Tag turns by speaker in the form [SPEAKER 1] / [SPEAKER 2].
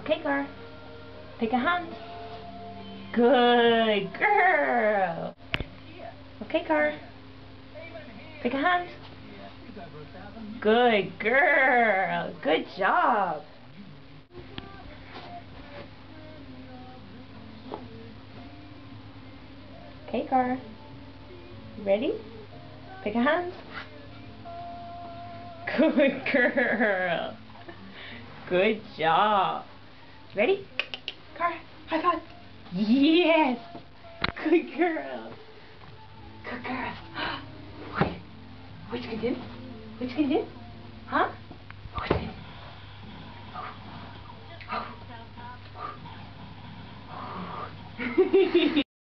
[SPEAKER 1] Okay, Cara. Pick a hand. Good girl. Okay, Cara. Pick a hand. Good girl. Good job. Okay, Cara. Ready? Pick a hand. Good girl. Good job. Ready? Cara, high five. Yes. Good girl. Good girl. Wait. Which can do? Which can do? Huh?